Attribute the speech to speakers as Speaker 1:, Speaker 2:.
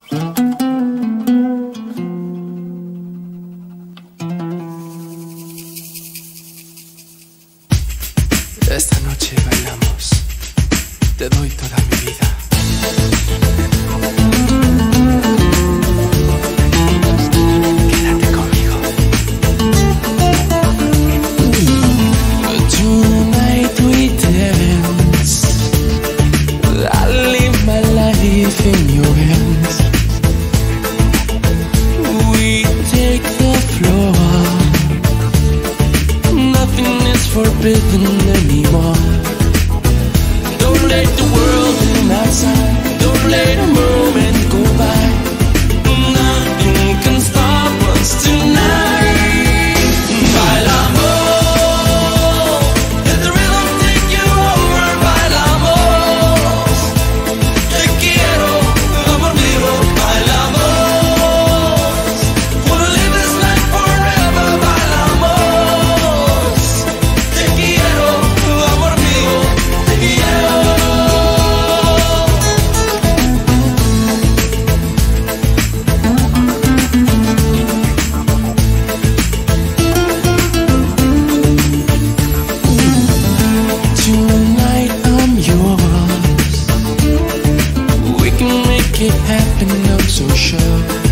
Speaker 1: Esta noche bailamos, te doy toda mi vida. Quédate conmigo. Tonight we dance, I live my life in your hands. We take the floor, nothing is forbidden anymore. Don't let the world in outside, don't let a moment go by. Nothing can stop us tonight. Bailamos, let the rhythm take you over. Bailamos, te quiero, amor mío. Bailamos, wanna live this life forever. Bailamos, te quiero, amor mío, te quiero. Tonight I'm yours. We can make it happen, I'm so sure.